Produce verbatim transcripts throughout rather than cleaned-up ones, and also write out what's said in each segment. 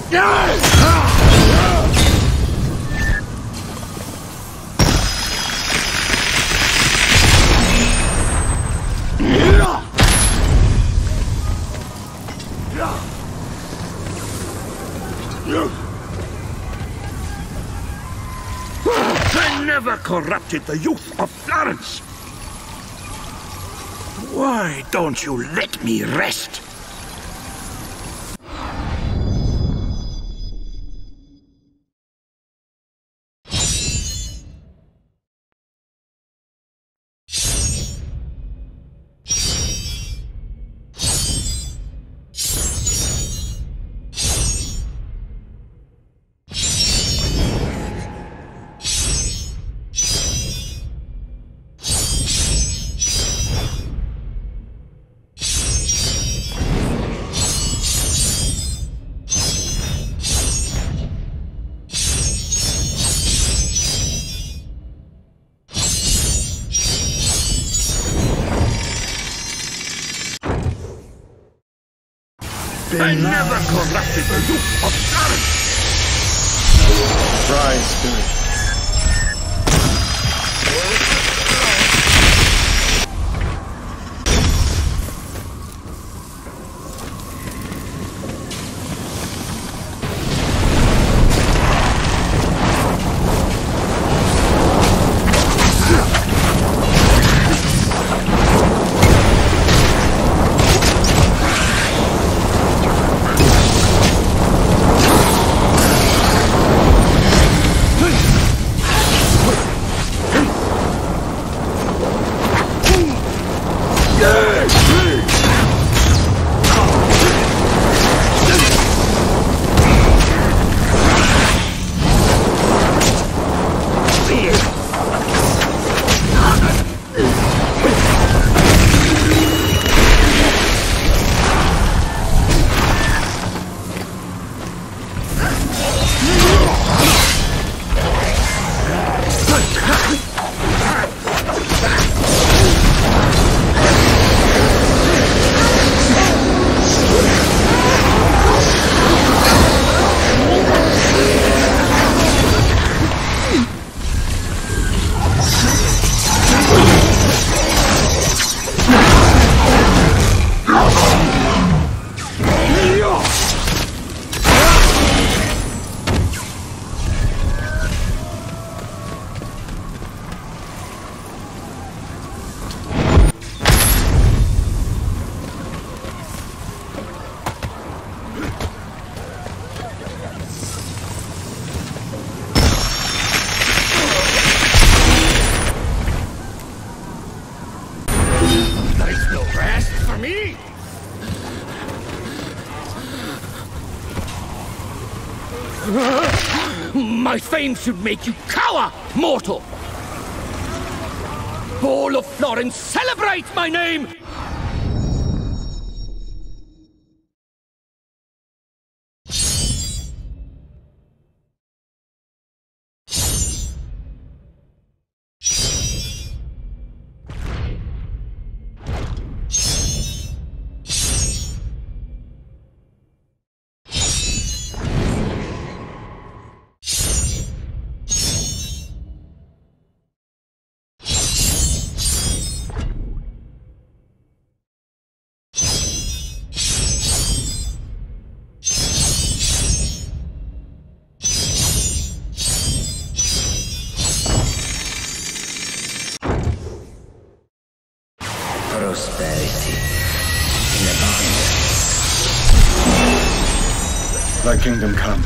They never corrupted the youth of Florence. Why don't you let me rest? I never corrupted the youth of Florence! Dry spirit. My fame should make you cower, mortal! All of Florence, celebrate my name! Prosperity in abundance. Thy kingdom come.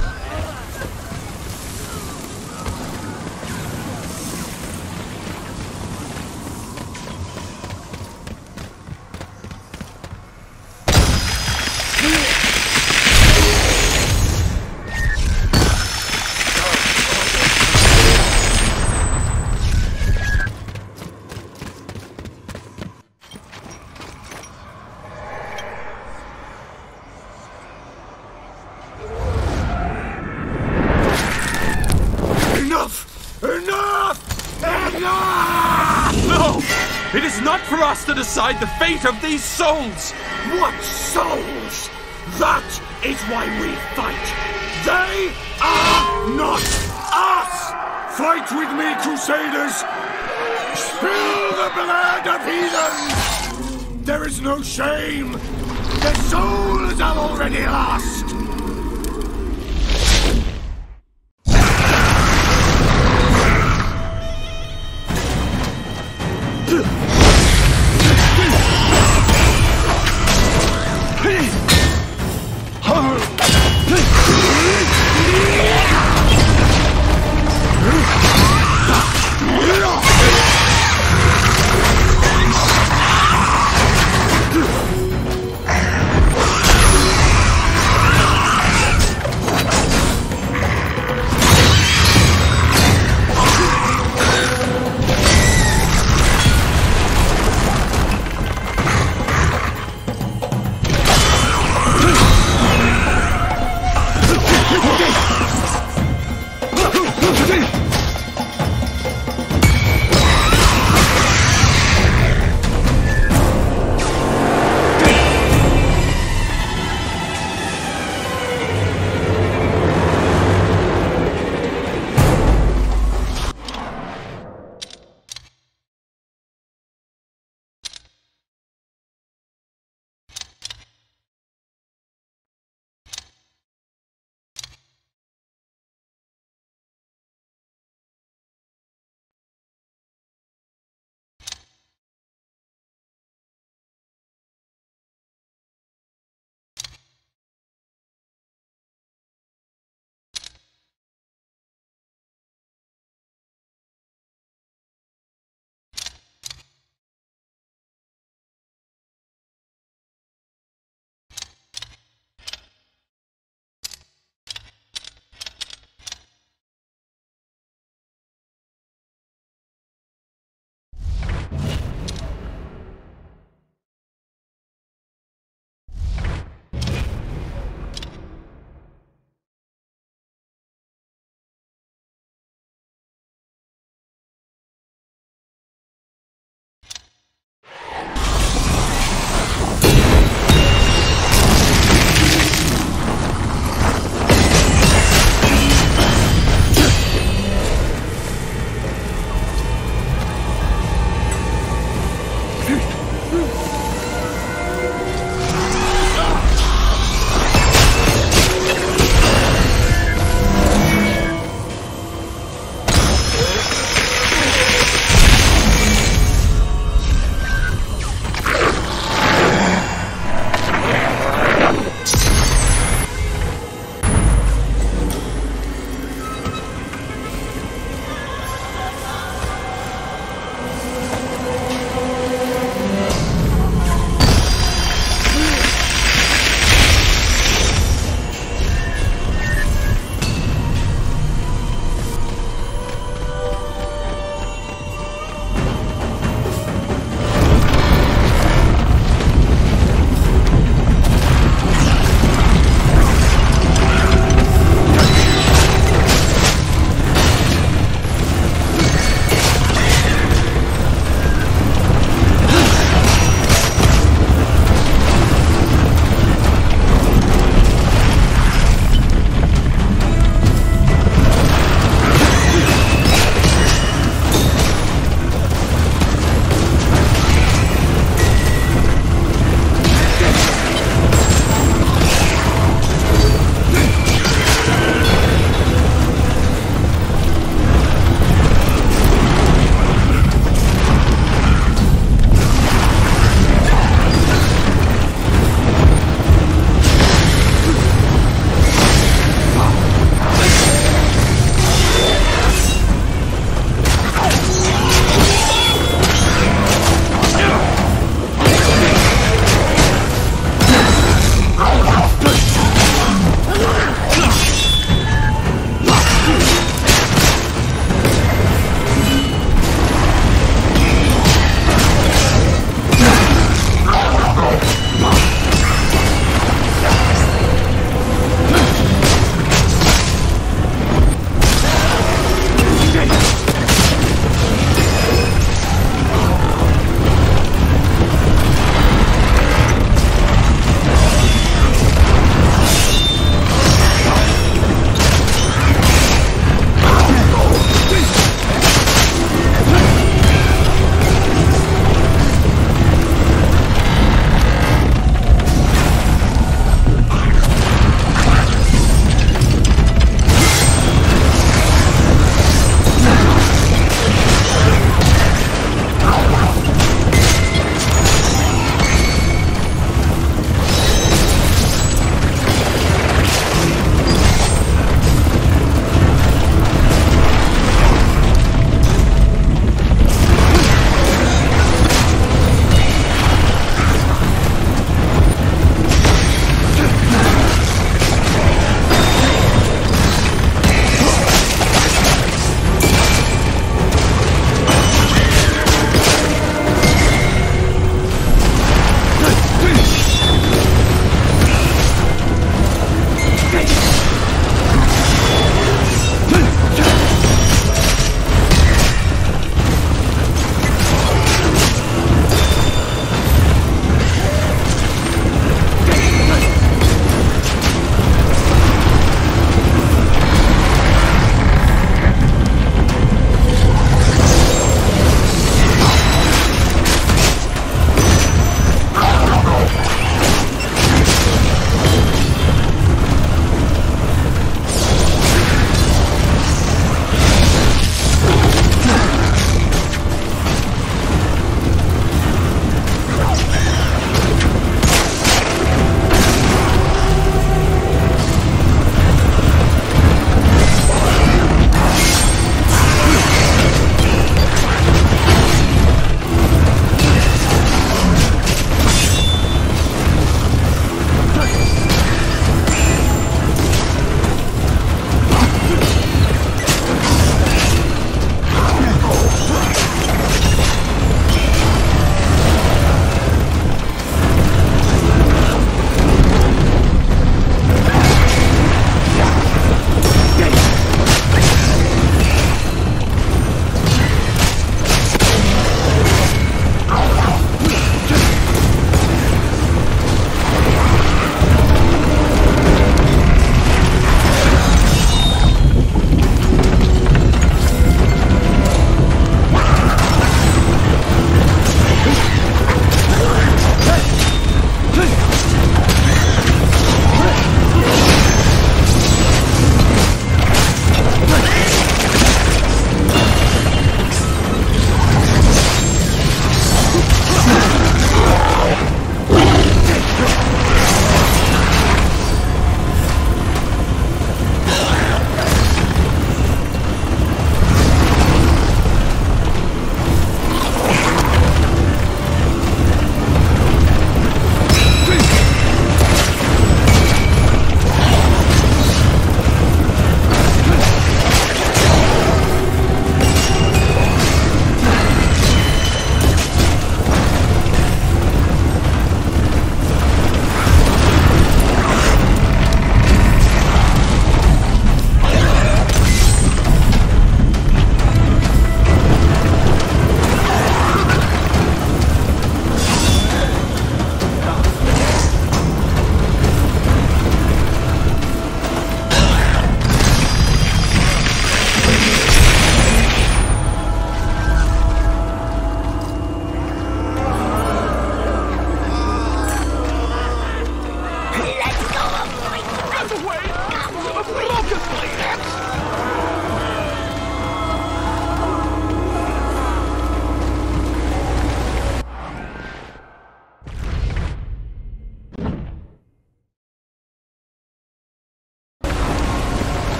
It is not for us to decide the fate of these souls! What souls? That is why we fight! Fight with me, Crusaders! Spill the blood of heathens! There is no shame! Their souls are already lost!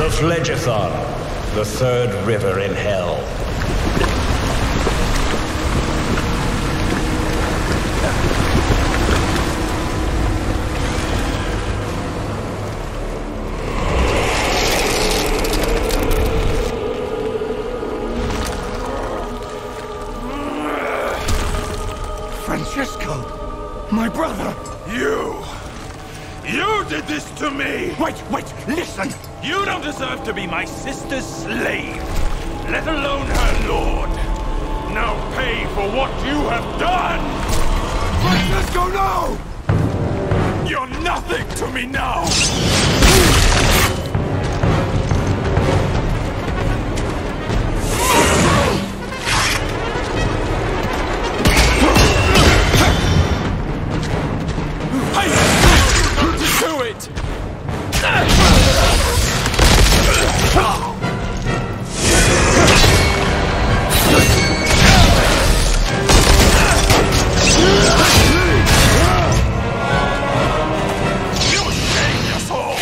The Phlegethon, the third river in hell. Francisco, my brother. You! You did this to me! Wait, wait, listen! You don't deserve to be my sister's slave, let alone her lord. Now pay for what you have done! Francisco, no! You're nothing to me now! Do it! You shamed us all!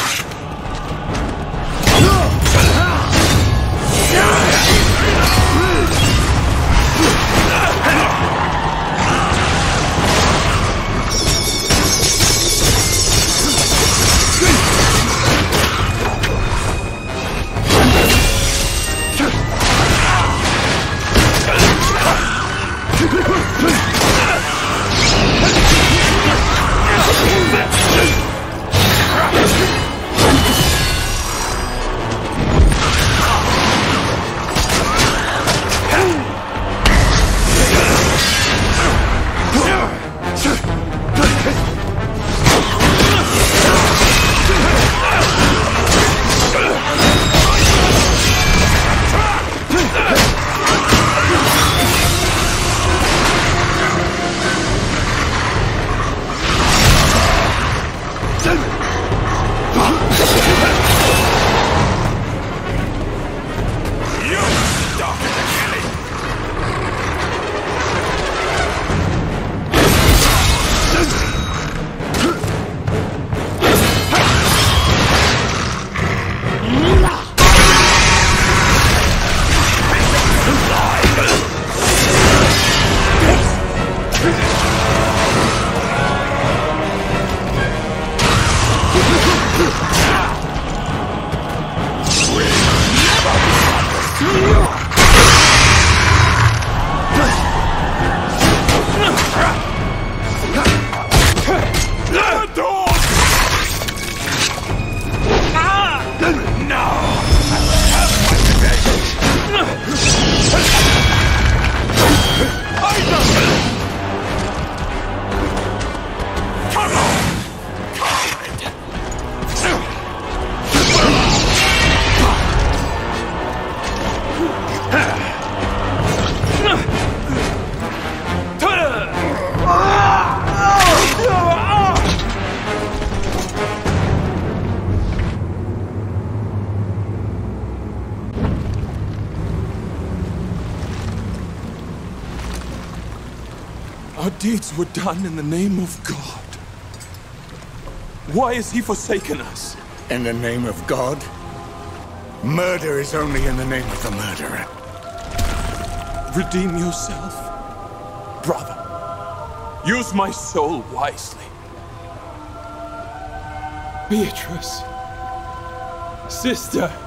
Our deeds were done in the name of God. Why has he forsaken us? In the name of God? Murder is only in the name of the murderer. Redeem yourself, brother. Use my soul wisely. Beatrice. Sister.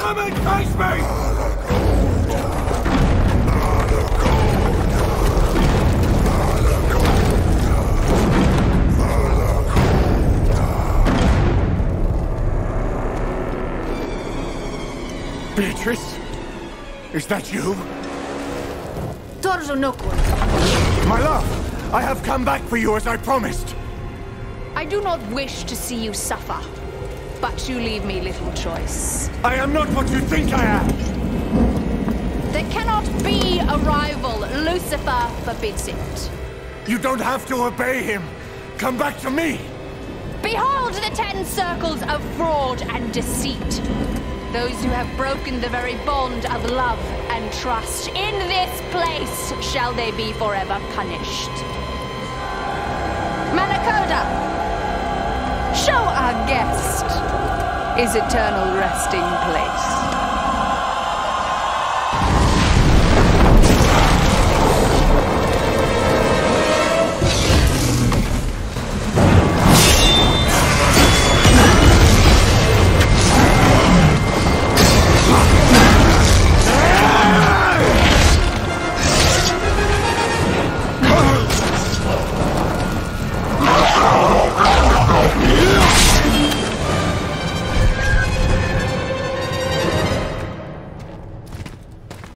Come and face me! Beatrice? Is that you? My love, I have come back for you as I promised. I do not wish to see you suffer, but you leave me little choice. I am not what you think I am. There cannot be a rival. Lucifer forbids it. You don't have to obey him. Come back to me. Behold the ten circles of fraud and deceit. Those who have broken the very bond of love and trust. In this place shall they be forever punished. Manakoda, show our guest his eternal resting place.